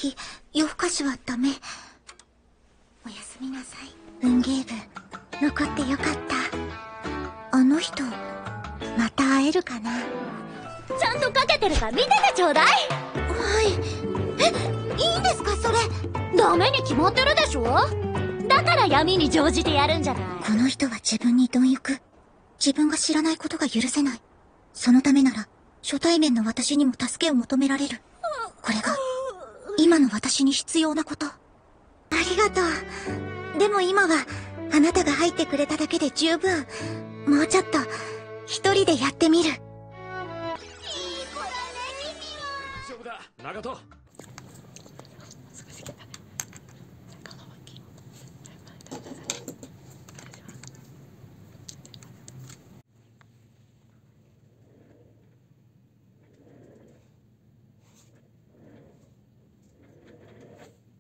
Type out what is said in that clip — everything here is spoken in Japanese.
日、夜更かしはダメ。おやすみなさい。運ゲー部、残ってよかった。あの人、また会えるかな。 ちゃんとかけてるか見ててちょうだい。 はい。いいんですかそれ。 ダメに決まってるでしょ。だから闇に乗じてやるんじゃない。 この人は自分に貪欲。自分が知らないことが許せない。そのためなら、初対面の私にも助けを求められる。これが、今の私に必要なこと。ありがとう。でも今は、あなたが入ってくれただけで十分。もうちょっと、一人でやってみる。 大丈夫だ、長門。